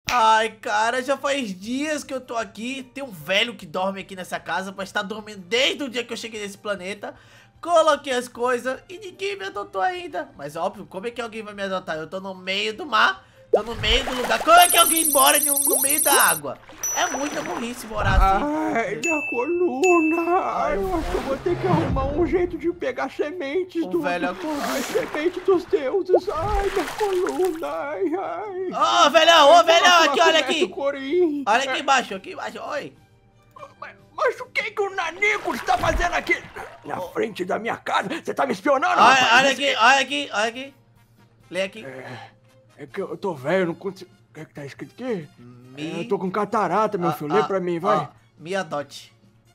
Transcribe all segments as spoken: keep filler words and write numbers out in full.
Ai, cara, já faz dias que eu tô aqui. Tem um velho que dorme aqui nessa casa, mas tá dormindo desde o dia que eu cheguei nesse planeta. Coloquei as coisas e ninguém me adotou ainda. Mas óbvio, como é que alguém vai me adotar? Eu tô no meio do mar, tô no meio do lugar. Como é que alguém mora no, no meio da água? É muita burrice morar assim. Ai, minha coluna. Ai, eu acho que eu vou ter que arrumar um jeito de pegar sementes O do... velho acordou. Ai, semente dos deuses. Ai, minha coluna. Ai, ai. Ô, oh, velhão, ô, oh, velhão, aqui, olha aqui. Corim. Olha aqui embaixo, aqui embaixo, oi. Mas, mas o que que o Nanico está fazendo aqui? Na frente da minha casa? Você tá me espionando, Olha, rapaz? olha aqui, olha aqui, olha aqui. Lê aqui. É, é que eu tô velho, não consigo... O que é que tá escrito aqui? Me... É, eu tô com catarata, meu ah, filho. Lê ah, pra mim, vai. Ah, me adote.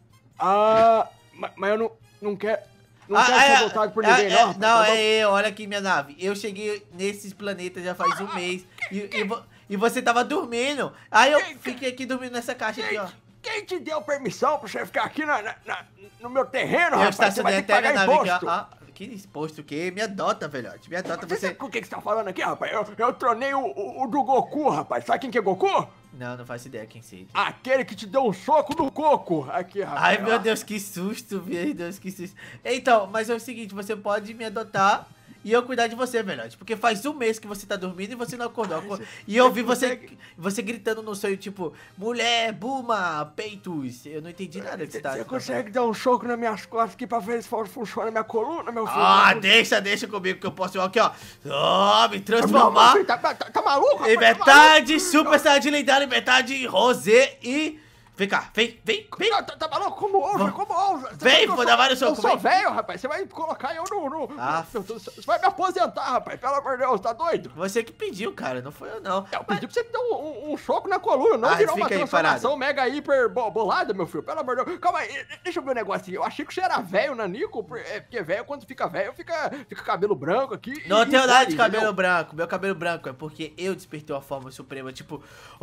Ah, mas, mas eu não, não quero... Não Ah, quero é, ser adotado por é, ninguém, é, não, rapaz. Não, Tá bom? é eu, olha aqui minha nave. Eu cheguei nesses planetas já faz um mês. E, e, vo- e você tava dormindo. Aí eu fiquei aqui dormindo nessa caixa aqui, ó. Quem te deu permissão pra você ficar aqui na, na- na- no meu terreno, Eu rapaz? Você vai estacionei ter que até a minha pagar nave imposto. aqui, ó. Ah, que exposto o quê? Me adota, velhote. Me adota Você você. sabe o que que você tá falando aqui, rapaz? Eu, eu tronei o, o, o do Goku, rapaz. Sabe quem que é Goku? Não, não faço ideia quem seja. Aquele que te deu um soco no coco. Aqui, rapaz. Ai, meu ó. Deus, que susto, meu Deus, que susto. Então, mas é o seguinte, você pode me adotar e eu cuidar de você, velhote. Porque faz um mês que você tá dormindo e você não acordou. Ai, E eu você vi você, consegue- você gritando no sonho, tipo, mulher, buma, peitos. Eu não entendi nada que você tá... Você consegue dar um soco nas minhas costas aqui pra ver se funciona a minha coluna, meu filho? Ah, deixa, deixa comigo que eu posso aqui, ó. Ó, me Não, transformar meu filho, tá, tá, tá maluco, rapaz? em Tá maluco? metade super saiyajin lendário, metade rosé e... Vem cá, vem, vem, vem. Não, tá, tá maluco? Como ousa? Como ousa? Você Vem, sabe que eu vou sou- dar vários socos, Eu sou vem. velho, rapaz. Você vai colocar eu no... no Ah. no- Você vai me aposentar, rapaz. Pelo amor de Deus, tá doido? Você que pediu, cara, não foi eu não. Eu pedi pra você me dar um, um, um soco na coluna, não Ah, virar uma fica aí transformação mega hiper bo- bolada, meu filho. Pelo amor de Deus. Calma aí, deixa eu ver um negócio aqui. Eu achei que você era velho, Nanico, por- é, porque velho, quando fica velho, fica, fica cabelo branco aqui. Não e- tenho e nada pode, de cabelo entendeu? branco. Meu cabelo branco é porque eu despertei a forma suprema, tipo,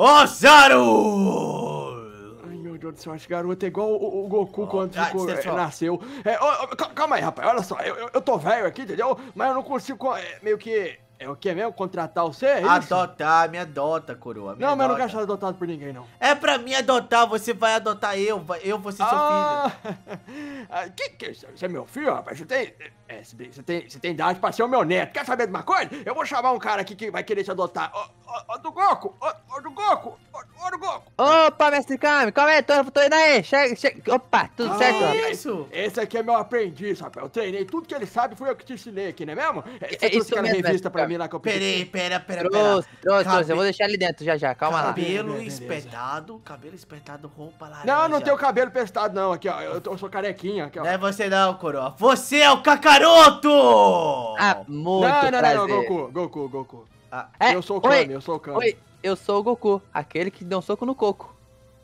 Ozaru! Ai, meu Deus do céu, esse garoto é igual o, o Goku Oh, quando ah, ficou, você é, só- nasceu. É, ó, ó, cal- calma aí, rapaz, olha só, eu, eu, eu tô velho aqui, entendeu? Mas eu não consigo, co- é, meio que, é o que mesmo? Contratar você, é isso? Adotar, me adota, coroa. Me Não, mas eu não quero adota. ser adotado por ninguém, não. É pra mim adotar, você vai adotar eu, vai- eu vou ser seu filho. Ah, ah, que que é isso? Você é meu filho, rapaz? Você tem, é, você tem, você tem, você tem idade pra ser o meu neto. Quer saber de uma coisa? Eu vou chamar um cara aqui que vai querer te adotar. Ô, ô, ô, do Goku! Ô, ô, do Goku! Ô, ô, do Goku! Opa, mestre Kami, calma aí, tô, tô indo aí, chega, chega, opa, tudo Ah, certo, Que rapaz? isso? Esse aqui é meu aprendiz, rapaz. Eu treinei tudo que ele sabe, fui eu que te ensinei aqui, não é mesmo? É, Você É trouxe isso aquela mesmo, revista mestre pra Kami. mim lá que eu pedi. Peraí, pera, pera, pera. Trouxe, trouxe, trouxe, Cabe- eu vou deixar ali dentro já já, calma lá. Cabelo Beleza, beleza. espetado, cabelo espetado, roupa laranja. Não, não tenho cabelo pestado, não. Aqui, ó. Eu, tô- eu sou carequinha. Aqui, ó. Não é você não, coroa. Você é o Kakaroto! Ah, muito não, não, prazer. não, não, Goku, Goku, Goku. Ah, É, eu sou o oi, Kami, eu sou o Kami. Oi, eu sou o Goku, aquele que deu um soco no coco.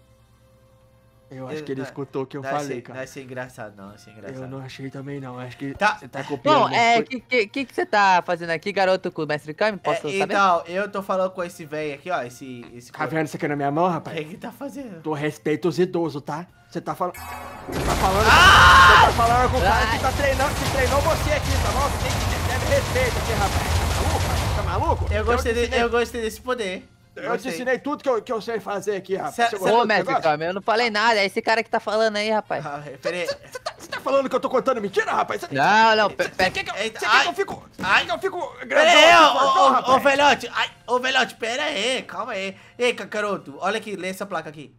Eu acho Eu- que ele não, escutou o que eu não é falei, ser- Não cara. é ser engraçado, não, é ser engraçado. Eu não achei também, não. Acho que Tá. você tá copiando. Bom, minhas é, coisas. que, que, que que você tá fazendo aqui, garoto, com o mestre Kami? Posso É, saber? então, eu tô falando com esse velho aqui, ó, esse... esse Tá vendo isso aqui na minha mão, O rapaz? que que tá fazendo? Tu respeita os idosos, tá? Você tá falando... Você tá falando... Ah! Você tá falando com o cara que tá treinando, que treinou você aqui, tá bom? Você tem que ter respeito aqui, rapaz. Tá maluco? rapaz? Tá maluco? Eu gostei, te de- ensinei, eu gostei desse poder. eu te Gostei. ensinei tudo que eu, que eu sei fazer aqui, rapaz. Cê- Você cê- gostou Ô, do mestre negócio? Kami, eu não falei nada, é esse cara que tá falando aí, rapaz. Ah, peraí. Você tá, você tá falando que eu tô contando mentira, rapaz? Você, Não, não, Você pe- pe- quer que eu, Eita, você quer ai. que eu fico... Ai. Quer que eu fico Pera grandão aí, aqui, ô, fortão, ô, ô, rapaz? velhote. Ai, ô, velhote, pera aí, calma aí. Ei, Kakaroto, olha aqui, lê essa placa aqui.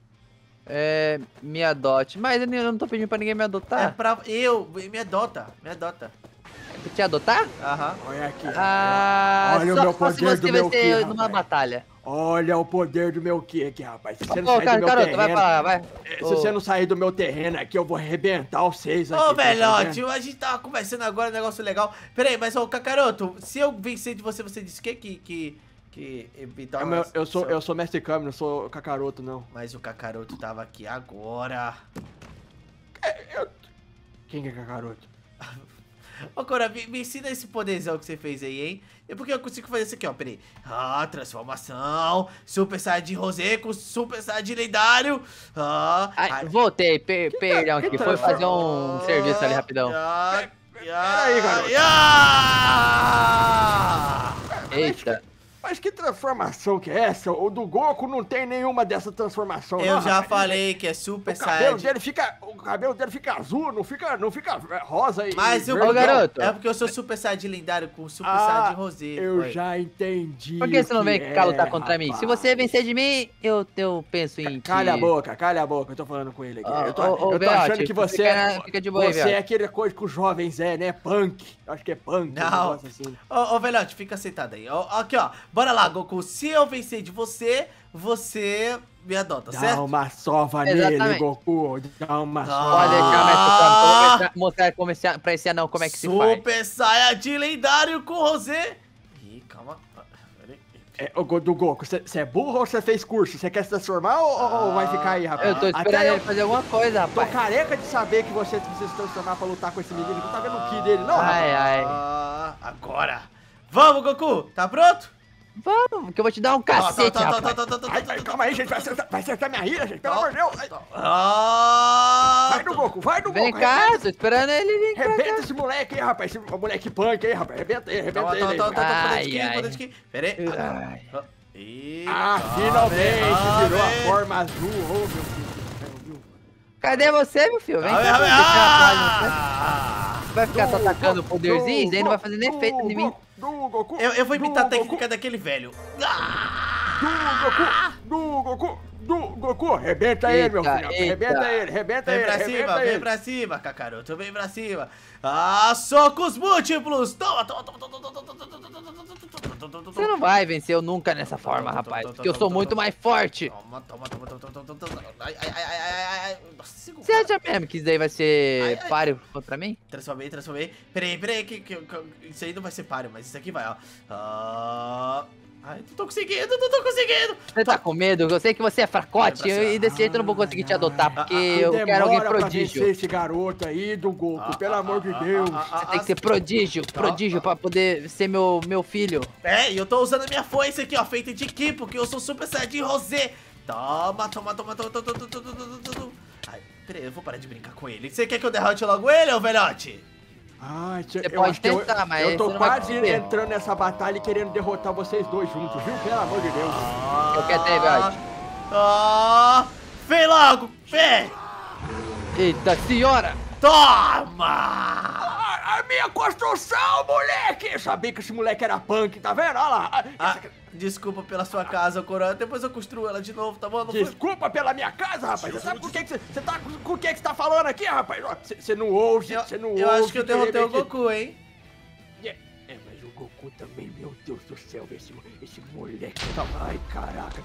é, me adote. Mas eu não tô pedindo pra ninguém me É adotar. pra... Eu, me adota, me adota. É te adotar? Aham. Olha aqui. Ah, Olha o só, meu só se poder você do meu vencer ki, numa rapaz. batalha. Olha o poder do meu ki aqui, rapaz. Se você não Ô, sair cara, do meu garoto, vai terreno... pra lá, vai. eh, Se Ô. você não sair do meu terreno aqui, eu vou arrebentar vocês aqui. Ô, tá velhote, entendendo? a gente tava conversando agora, um negócio legal. Pera aí, mas, ô, Kakaroto, se eu vencer de você, você disse o quê? Que... que... que então, É, meu- eu, sou, eu sou mestre Kami, não sou Kakaroto, não. Mas o Kakaroto tava aqui agora. Quem é Kakaroto? Ô, Cora, me, me ensina esse poderzão que você fez aí, hein? É porque eu consigo fazer isso aqui, ó, peraí. Ah, transformação, Super Saiyajin Rosé com Super Saiyajin lendário. Ah, Ai, ai. voltei, per perdão que aqui, foi transforma- fazer um serviço ali rapidão. Ah, Peraí, garoto. ah, Eita. Mas que transformação que é essa? O do Goku não tem nenhuma dessa transformação, Eu não, já rapaz. falei que é Super O cabelo Saiyajin. dele fica, o cabelo dele fica azul, não fica, não fica rosa e Mas e o verde, Ô, garoto. é porque eu sou Super Saiyajin lendário com Super Ah, Saiyajin Rosé. Eu Oi. já entendi. Por que você não o vem que cá lutar é, contra mim? rapaz. Se você vencer de mim, eu, eu penso em te... Calha a boca, calha a boca, eu tô falando com ele aqui. Ô, eu tô, ô, ô, eu tô Beote, achando que você, fica- fica de boa aí, você Beote. é aquele coisa que os jovens é, né? Punk. Eu acho que é punk. um Não. negócio assim. Ô, ô, velhote, fica sentado aí. Ó, aqui, ó. Bora lá, Goku. Se eu vencer de você, você me adota, Dá certo? uma sova nele, Exatamente. Goku. Dá uma Ah. sova. Pode deixar, mestre Kami, que eu vou mostrar- mostrar como esse, pra esse anão como é que se faz. Super Saiyajin lendário com Rosé. Ih, calma. Peraí. É, ô, Go- do Goku, você é burro ou você fez curso? Você quer se transformar ou, ou- ou vai ficar aí, rapaz? Eu tô esperando Até eu ele fazer alguma coisa, tô rapaz. careca de saber que você precisa se transformar pra lutar com esse menino. Não tá vendo o ki dele, não, rapaz? Ai, ai. Ah, agora. Vamos, Goku. Tá pronto? Vamos, que eu vou te dar um Tá, cacete, tá, tá, rapaz. tá, tá, tá, tá, Ai, tá, ai, tá, calma aí, gente. Vai acertar, vai acertar minha ira, gente. Pelo tá, amor de Deus. Ai, tá. Ah, Vai no Goku, vai no Vem Goku. cá, arrebenta- tô esperando ele vir cá. Arrebenta esse moleque aí, rapaz. Esse moleque punk aí, rapaz. Arrebenta ele, arrebenta Tá, ele. tá, aí, tá, vai. tá, tá, Ai, aqui, ai. aqui. Pera aí. Ai. Ih, Ah, calma, finalmente calma, virou a hein. forma azul. Oh, meu Deus do céu, viu? Cadê você, meu filho? Vem Calma, cá, calma, vou deixar atrás de você. ah! Vai ficar só Do atacando Goku, poderzinhos, do aí não vai Goku, fazer nem do efeito em mim. Goku, Do Goku. Eu, eu vou imitar a do técnica Goku, daquele velho. Do Goku, do Goku, do Goku. Arrebenta ele, meu Eita, filho. eita. Arrebenta ele, arrebenta Vem ele, pra arrebenta cima, vem ele. pra cima, Kakaroto, vem pra cima. Ah, socos múltiplos. Toma, toma, toma, toma, toma, toma, toma, toma, toma, toma, toma, toma, toma. Você não vai vencer eu nunca nessa forma, rapaz. Porque eu sou muito mais forte. Toma, toma, toma, toma, toma, toma, toma. Ai, ai, ai, ai, ai, ai. Nossa, segura. Você acha mesmo que isso daí vai Ai, ser ai. páreo contra mim? Transformei, transformei. Peraí, peraí, que, que, que- isso aí não vai ser páreo, mas isso aqui vai, ó. Ah, ai, não tô conseguindo, não tô conseguindo. Você tá com medo? Eu sei que você é fracote Vai pra cima. e desse jeito eu não vou conseguir te adotar, porque Que eu quero alguém demora pra prodígio. vencer esse garoto aí do Goku, Ah, pelo ah, amor ah, de ah, Deus. ah, ah, Você tem que ser prodígio, prodígio pra poder ser meu, meu filho. É, e eu tô usando a minha foice aqui, ó, feita de ki, porque eu sou Super Saiyajin Rosé. Toma, toma, toma, toma, toma, toma, toma, toma, toma, toma. Ai, peraí, eu vou parar de brincar com ele. Você quer que eu derrote logo ele, ô velhote? Ai, tia, Você eu pode acho que eu- tentar, mas eu tô você não vai quase conseguir. entrando nessa batalha e querendo derrotar vocês dois juntos, viu? Pelo amor de Deus. Eu quero ter, velhote. Ah, vem logo, vem! Eita senhora! Toma! A, a minha construção, moleque! Eu sabia que esse moleque era punk, tá vendo? Olha lá. Ah, Essa- desculpa pela sua casa, Coroa. Depois eu construo ela de novo, tá bom? Não foi... Desculpa pela minha casa, rapaz. Você sabe por que que você você tá com o que que você tá falando aqui, rapaz? Ó, Você você não ouve, Eu, você não eu ouve. acho que eu derrotei o querer- Goku, hein? É, é, mas o Goku também, meu Deus do céu, esse, esse moleque tá... Ai, caraca.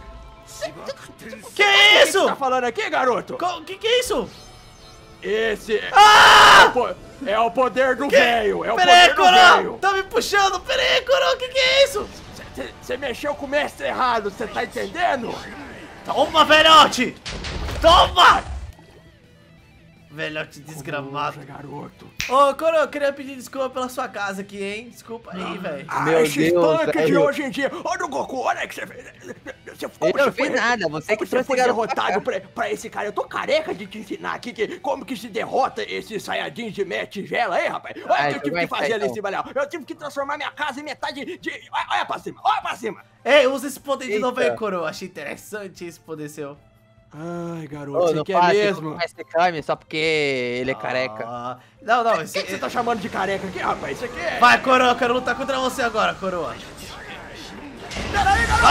Que O isso? que tá falando aqui, garoto? Co- que que é isso? Esse é, Ah! é o po- é o poder do velho, é o Pera aí, poder do Coroa! velho. Tá me puxando! Pera aí, Coroa, que que é isso? Você mexeu com o mestre errado, você tá entendendo? Toma, velhote! Toma! Velhote desgramado. Poxa, garoto. Ô, Coroa, eu queria pedir desculpa pela sua casa aqui, hein? Desculpa aí, velho. Ah, Meu esses Deus, punks de velho. hoje em dia. Olha o Goku, olha que você fez. Você, como Eu não você fiz foi- nada, você que como trouxe foi esse garoto pra derrotado cá. pra, pra esse cara. Eu tô careca de te ensinar aqui que, como que se derrota esses Saiyajins de meia tigela aí, rapaz. Olha Ai, o que eu tive vai que fazer ficar, ali em então. cima, Léo. Eu tive que transformar minha casa em metade de... Olha, olha pra cima, olha pra cima. Ei, usa esse poder de novo aí, Eita. Coroa. Achei interessante esse poder seu. Ai, garoto, Ô, você não quer faça isso mesmo? com o mestre Kami só porque ele é careca. Ah, não, não, O esse... que, que você tá chamando de careca aqui, rapaz? Isso aqui é... Vai, Coroa, eu quero lutar contra você agora, Coroa. Peraí, garoto.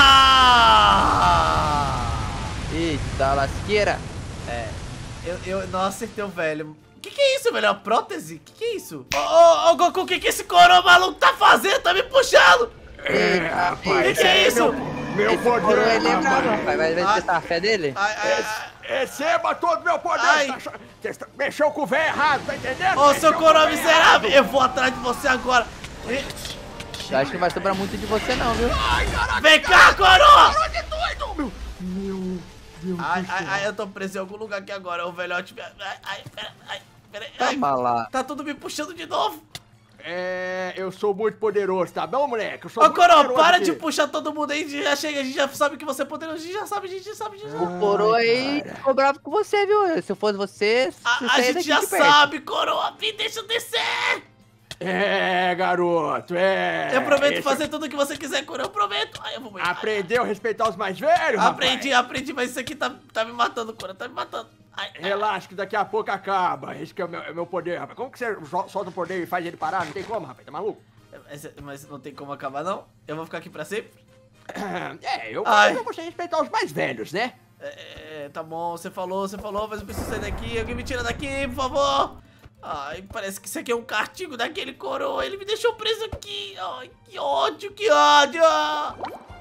Ah! Eita lasqueira. É, eu, eu não acertei o velho. Que que é isso, velho? É uma prótese? Que que é isso? Ô, ô, ô, Goku, que que esse Coroa maluco tá fazendo? Tá me puxando! É, Que rapaz, que é isso? Meu, meu Esse poder, coroa ele é bravo, rapaz. rapaz. Vai vai Ai. testar a fé dele? Ai, ai, ai. Receba todo o meu poder! Ai. Tá, ach- você tá- mexeu com o velho errado, tá entendendo? Ô, Mexeu seu com o Coroa véio miserável! errado. Eu vou atrás de você agora! E- Eu acho que não vai sobrar muito de você não, viu? Ai, caraca! Vem cá, Coroa! Coroa de doido! Meu, meu Deus Ai, do ai, céu. ai, eu tô preso em algum lugar aqui agora. O velhote... me- Ai, ai, pera, ai, pera aí. Ai, Toma lá. tá tudo me puxando de novo. É, eu sou muito poderoso, tá bom, moleque? Eu sou Ô, muito Coroa, poderoso para aqui. de puxar todo mundo aí. Já chega, a gente já sabe que você é poderoso. A gente já sabe, a gente já sabe, a gente já sabe. O coroa aí ficou bravo com você, viu? Se eu fosse você, A, você a saia gente daqui já de perto. sabe, Coroa. Me deixa eu descer. É, garoto, é. Eu prometo Esse- fazer tudo o que você quiser, Cura, eu prometo. Ai, eu vou morrer. Aprendeu a respeitar os mais velhos, Aprendi, rapaz? aprendi, mas isso aqui tá, tá me matando, Cura, tá me matando. Ai, ai. Relaxa que daqui a pouco acaba. Esse que é o meu, é o meu poder, rapaz. Como que você sol- solta o poder e faz ele parar? Não tem como, rapaz. Tá maluco? Mas, mas não tem como acabar, não? Eu vou ficar aqui pra sempre? É, eu Ai. eu você respeitar os mais velhos, né? É, tá bom, você falou, você falou, mas eu preciso sair daqui. Alguém me tira daqui, por favor. Ai, parece que isso aqui é um castigo daquele coroa. Ele me deixou preso aqui. Ai, que ódio, que ódio.